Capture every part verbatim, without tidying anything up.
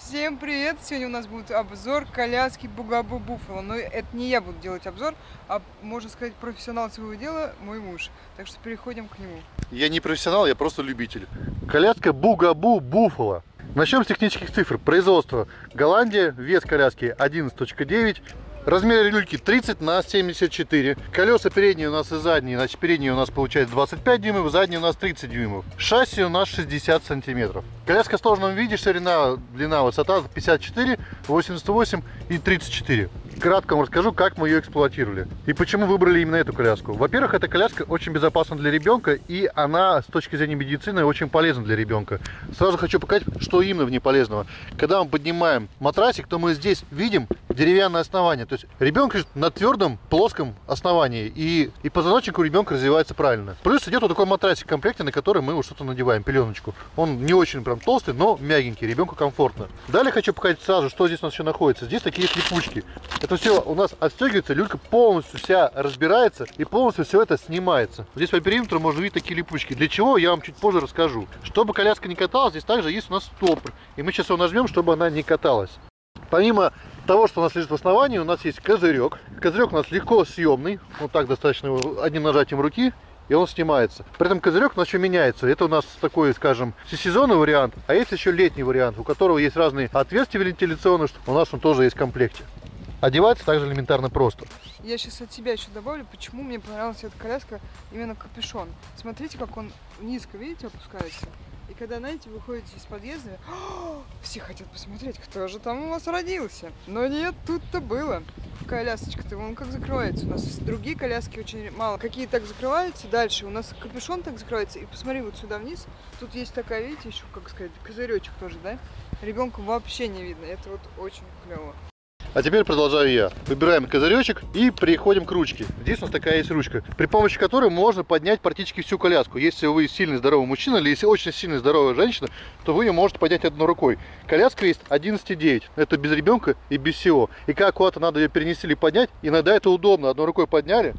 Всем привет! Сегодня у нас будет обзор коляски Bugaboo Buffalo. Но это не я буду делать обзор, а, можно сказать, профессионал своего дела мой муж. Так что переходим к нему. Я не профессионал, я просто любитель. Коляска Bugaboo Buffalo. Начнем с технических цифр. Производство Голландия, вес коляски одиннадцать точка девять. Размер люльки тридцать на семьдесят четыре. Колеса передние у нас и задние. Значит, передние у нас получается двадцать пять дюймов, задние у нас тридцать дюймов. Шасси у нас шестьдесят сантиметров. Коляска в сложном виде, ширина, длина, высота пятьдесят четыре, восемьдесят восемь и тридцать четыре. Кратко вам расскажу, как мы ее эксплуатировали и почему выбрали именно эту коляску. Во-первых, эта коляска очень безопасна для ребенка, и она с точки зрения медицины очень полезна для ребенка. Сразу хочу показать, что именно в ней полезного. Когда мы поднимаем матрасик, то мы здесь видим деревянное основание. То есть ребенок лежит на твердом плоском основании, и, и позвоночник у ребенка развивается правильно. Плюс идет вот такой матрасик в комплекте, на который мы вот что-то надеваем, пеленочку. Он не очень прям толстый, но мягенький, ребенку комфортно. Далее хочу показать сразу, что здесь у нас еще находится. Здесь такие липучки. Это все у нас отстегивается, люлька полностью вся разбирается и полностью все это снимается. Здесь по периметру можно увидеть такие липучки. Для чего, я вам чуть позже расскажу. Чтобы коляска не каталась, здесь также есть у нас стопор. И мы сейчас его нажмем, чтобы она не каталась. Помимо того, что у нас лежит в основании, у нас есть козырек. Козырек у нас легко съемный. Вот так достаточно одним нажатием руки, и он снимается. При этом козырек у нас еще меняется. Это у нас такой, скажем, всесезонный вариант, а есть еще летний вариант, у которого есть разные отверстия вентиляционные. У нас он тоже есть в комплекте. Одевается также элементарно просто. Я сейчас от себя еще добавлю, почему мне понравилась эта коляска, именно капюшон. Смотрите, как он низко, видите, опускается. И когда, знаете, выходите из подъезда, все хотят посмотреть, кто же там у вас родился. Но нет, тут-то было. Колясочка-то, вон как закрывается. У нас другие коляски очень мало. Какие так закрываются. Дальше у нас капюшон так закрывается. И посмотри вот сюда вниз. Тут есть такая, видите, еще, как сказать, козыречек тоже, да? Ребенку вообще не видно. Это вот очень клево. А теперь продолжаю я. Выбираем козыречек и переходим к ручке. Здесь у нас такая есть ручка, при помощи которой можно поднять практически всю коляску. Если вы сильный здоровый мужчина или если очень сильная здоровая женщина, то вы ее можете поднять одной рукой. Коляска есть одиннадцать и девять. Это без ребенка и без всего. И как куда-то надо ее перенести или поднять, иногда это удобно. Одной рукой подняли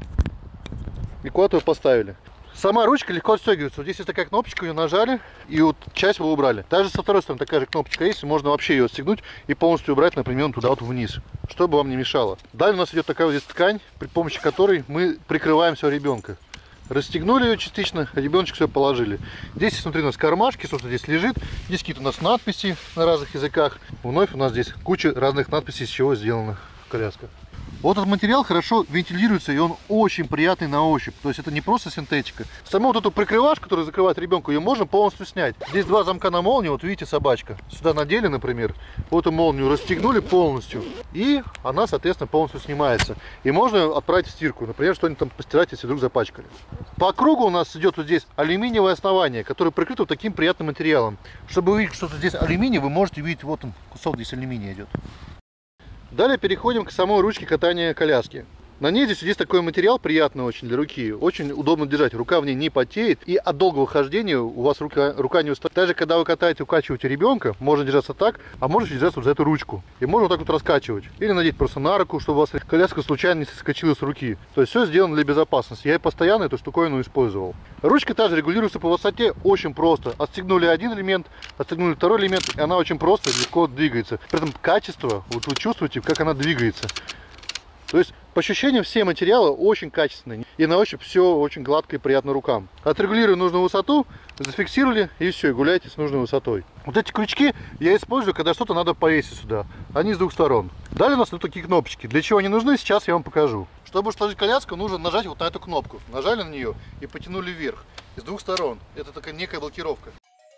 и куда-то ее поставили. Сама ручка легко отстегивается. Вот здесь есть такая кнопочка, ее нажали, и вот часть вы убрали. Также со второй стороны такая же кнопочка есть, можно вообще ее отстегнуть и полностью убрать, например, туда вот вниз, чтобы вам не мешало. Далее у нас идет такая вот здесь ткань, при помощи которой мы прикрываем все ребенка. Расстегнули ее частично, а ребеночек все положили. Здесь внутри у нас кармашки, собственно, здесь лежит. Здесь какие-то у нас надписи на разных языках. Вновь у нас здесь куча разных надписей, из чего сделана коляска. Вот этот материал хорошо вентилируется, и он очень приятный на ощупь. То есть это не просто синтетика. Саму вот эту прикрывашку, которая закрывает ребенка, ее можно полностью снять. Здесь два замка на молнию, вот видите, собачка. Сюда надели, например, вот эту молнию расстегнули полностью, и она, соответственно, полностью снимается. И можно отправить в стирку, например, что-нибудь там постирать, если вдруг запачкали. По кругу у нас идет вот здесь алюминиевое основание, которое прикрыто вот таким приятным материалом. Чтобы увидеть, что здесь алюминий, вы можете видеть, вот он, кусок здесь алюминия идет. Далее переходим к самой ручке катания коляски. На ней здесь есть такой материал, приятный очень для руки, очень удобно держать, рука в ней не потеет, и от долгого хождения у вас рука, рука не устает. Даже когда вы катаете, укачиваете ребенка, можно держаться так, а можно держаться вот за эту ручку. И можно вот так вот раскачивать. Или надеть просто на руку, чтобы у вас коляска случайно не соскочила с руки. То есть все сделано для безопасности. Я постоянно эту штуковину использовал. Ручка также регулируется по высоте очень просто. Отстегнули один элемент, отстегнули второй элемент, и она очень просто, легко двигается. При этом качество, вот вы чувствуете, как она двигается. То есть, по ощущениям, все материалы очень качественные. И на ощупь все очень гладко и приятно рукам. Отрегулировали нужную высоту, зафиксировали, и все, и гуляйте с нужной высотой. Вот эти крючки я использую, когда что-то надо повесить сюда. Они с двух сторон. Далее у нас тут такие кнопочки. Для чего они нужны, сейчас я вам покажу. Чтобы сложить коляску, нужно нажать вот на эту кнопку. Нажали на нее и потянули вверх. И с двух сторон. Это такая некая блокировка.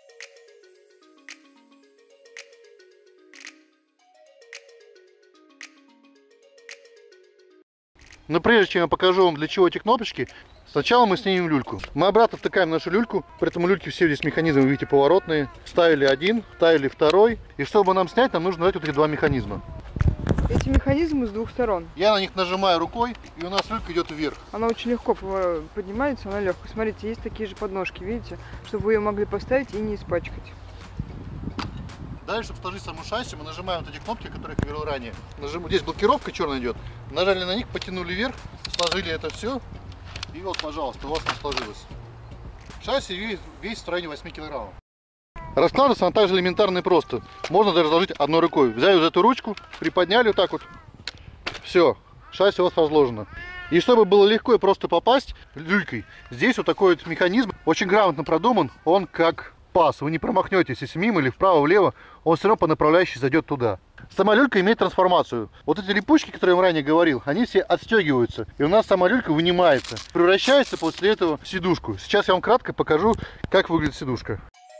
Но прежде чем я покажу вам, для чего эти кнопочки, сначала мы снимем люльку. Мы обратно втыкаем нашу люльку, при этом у люльки все здесь механизмы, видите, поворотные. Ставили один, ставили второй. И чтобы нам снять, нам нужно нажать вот эти два механизма. Эти механизмы с двух сторон. Я на них нажимаю рукой, и у нас люлька идет вверх. Она очень легко поднимается, она легкая. Смотрите, есть такие же подножки, видите, чтобы вы ее могли поставить и не испачкать. Далее, чтобы сложить саму шасси, мы нажимаем вот эти кнопки, которые я говорил ранее. Нажим... Здесь блокировка черная идет. Нажали на них, потянули вверх, сложили это все. И вот, пожалуйста, у вас не сложилось. Шасси весит в районе восьми килограммов. Раскладывается она также элементарно и просто. Можно даже разложить одной рукой. Взяли вот эту ручку, приподняли вот так вот. Все, шасси у вас разложено. И чтобы было легко и просто попасть люлькой, здесь вот такой вот механизм очень грамотно продуман. Он как пас. Вы не промахнетесь, если мимо или вправо-влево, он все равно по направляющей зайдет туда. Сама люлька имеет трансформацию. Вот эти липучки, которые я вам ранее говорил, они все отстегиваются. И у нас сама люлька вынимается. Превращается после этого в сидушку. Сейчас я вам кратко покажу, как выглядит сидушка.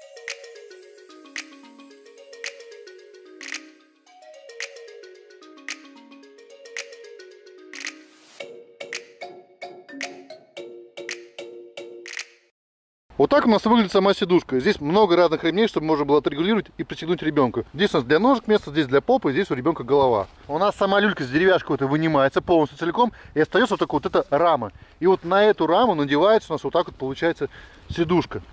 Вот так у нас выглядит сама сидушка. Здесь много разных ремней, чтобы можно было отрегулировать и пристегнуть ребенка. Здесь у нас для ножек место, здесь для попы, здесь у ребенка голова. У нас сама люлька с деревяшкой вот вынимается полностью целиком, и остается вот такая вот эта рама. И вот на эту раму надевается у нас вот так вот получается сидушка.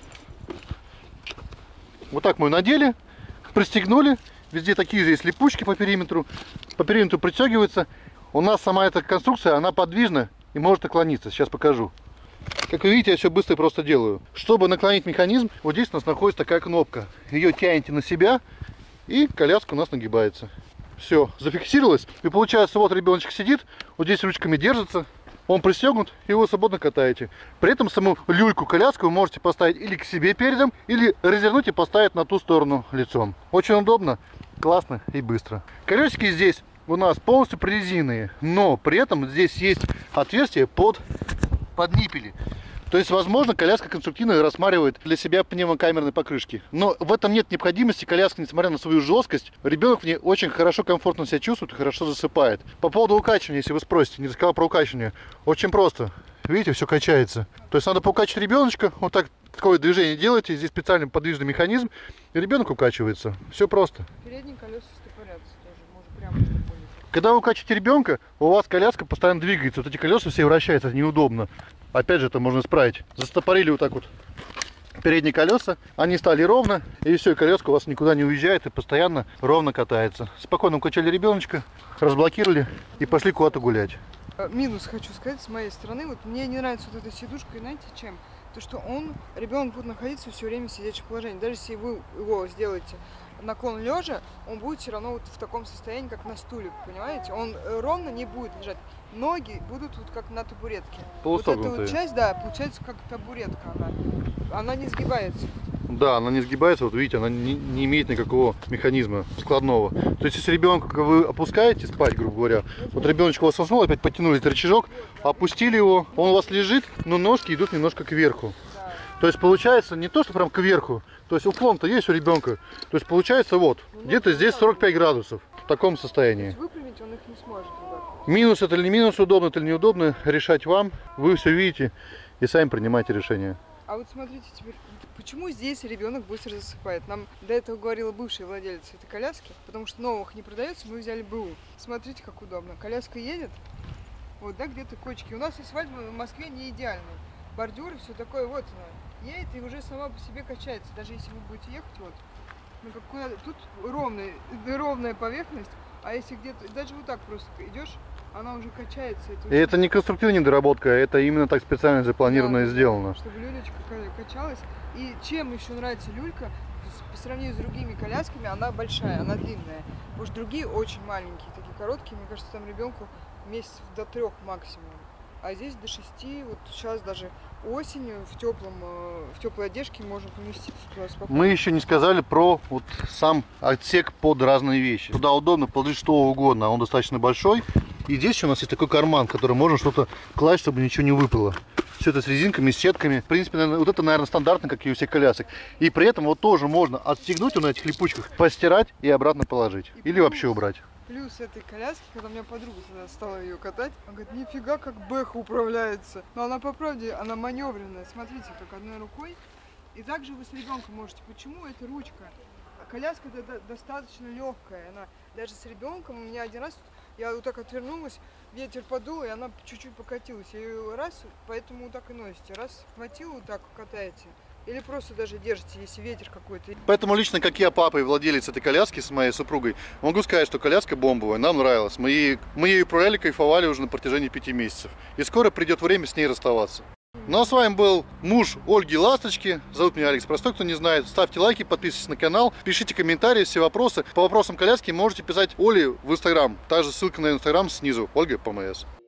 Вот так мы ее надели, пристегнули. Везде такие же есть липучки по периметру. По периметру пристегивается. У нас сама эта конструкция, она подвижна и может наклониться. Сейчас покажу. Как вы видите, я все быстро и просто делаю. Чтобы наклонить механизм, вот здесь у нас находится такая кнопка. Ее тянете на себя, и коляска у нас нагибается. Все, зафиксировалось. И получается, вот ребеночек сидит, вот здесь ручками держится, он пристегнут, и вы свободно катаете. При этом саму люльку, коляску вы можете поставить или к себе передом, или развернуть и поставить на ту сторону лицом. Очень удобно, классно и быстро. Колесики здесь у нас полностью прорезиненные, но при этом здесь есть отверстие под... под ниппели. То есть, возможно, коляска конструктивно рассматривает для себя пневмокамерные покрышки. Но в этом нет необходимости. Коляска, несмотря на свою жесткость, ребенок в ней очень хорошо, комфортно себя чувствует и хорошо засыпает. По поводу укачивания, если вы спросите, не рассказал про укачивание. Очень просто. Видите, все качается. То есть, надо поукачивать ребеночка. Вот так, такое движение делаете. Здесь специальный подвижный механизм. И ребенок укачивается. Все просто. Передние колеса стопорятся тоже. Можно прямо что-то. Когда вы укачиваете ребенка, у вас коляска постоянно двигается. Вот эти колеса все вращаются, это неудобно. Опять же, это можно исправить. Застопорили вот так вот передние колеса, они стали ровно, и все, и коляска у вас никуда не уезжает и постоянно ровно катается. Спокойно укачали ребеночка, разблокировали и пошли куда-то гулять. Минус хочу сказать с моей стороны. Вот мне не нравится вот эта сидушка, и знаете чем? То, что он, ребенок будет находиться все время в сидячем положении. Даже если вы его сделаете наклон лежа, он будет все равно вот в таком состоянии, как на стуле, понимаете? Он ровно не будет лежать. Ноги будут вот как на табуретке. Вот эта вот часть, да, получается как табуретка она. Она не сгибается. Да, она не сгибается, вот видите, она не, не имеет никакого механизма складного. То есть, если ребенка вы опускаете спать, грубо говоря, вот ребеночек у вас уснул, опять подтянули этот рычажок, опустили его, он у вас лежит, но ножки идут немножко кверху. Да. То есть, получается не то, что прям кверху, то есть уклон-то есть у ребенка. То есть, получается вот, ну, где-то здесь сорок пять градусов в таком состоянии. Выпрямить он их не сможет. Да. Минус это или не минус, удобно это или неудобно, решать вам. Вы все видите и сами принимаете решение. А вот смотрите теперь, почему здесь ребенок быстро засыпает? Нам до этого говорила бывшая владелица этой коляски, потому что новых не продается, мы взяли БУ. Смотрите, как удобно. Коляска едет, вот, да, где-то кочки. У нас асфальт в Москве не идеальный. Бордюры, все такое, вот она едет и уже сама по себе качается. Даже если вы будете ехать, вот, ну какой, тут ровная, ровная поверхность, а если где-то, даже вот так просто идешь, она уже качается. Это, и это не конструктивная недоработка, это именно так специально запланировано, да, и сделано. Чтобы люлечка качалась. И чем еще нравится люлька, по сравнению с другими колясками, она большая, она длинная. Потому что другие очень маленькие, такие короткие, мне кажется, там ребенку месяцев до трех максимум. А здесь до шести, вот сейчас даже осенью в теплом, в теплой одежке можно поместиться туда спокойно. Мы еще не сказали про вот сам отсек под разные вещи. Туда удобно положить что угодно, он достаточно большой. И здесь еще у нас есть такой карман, в который можно что-то класть, чтобы ничего не выпало. Все это с резинками, с сетками. В принципе, вот это, наверное, стандартно, как и у всех колясок. И при этом вот тоже можно отстегнуть на этих липучках, постирать и обратно положить. И Или плюс, вообще убрать. Плюс этой коляски, когда у меня подруга тогда стала ее катать, она говорит, нифига, как бэха управляется. Но она, по правде, она маневренная. Смотрите, как одной рукой. И также вы с ребенком можете. Почему это ручка? Коляска достаточно легкая. Она даже с ребенком, у меня один раз, я вот так отвернулась, ветер подул, и она чуть-чуть покатилась. Я ее раз, поэтому так и носите. Раз хватило, вот так катаете. Или просто даже держите, если ветер какой-то. Поэтому лично, как я, папа и владелец этой коляски с моей супругой, могу сказать, что коляска бомбовая, нам нравилась. Мы, ей, мы ею управляли, кайфовали уже на протяжении пяти месяцев. И скоро придет время с ней расставаться. Ну а с вами был муж Ольги Ласточки. Зовут меня Алекс Простой, кто не знает. Ставьте лайки, подписывайтесь на канал, пишите комментарии, все вопросы. По вопросам коляски можете писать Оле в Инстаграм. Также ссылка на Инстаграм снизу. Ольга ПМС.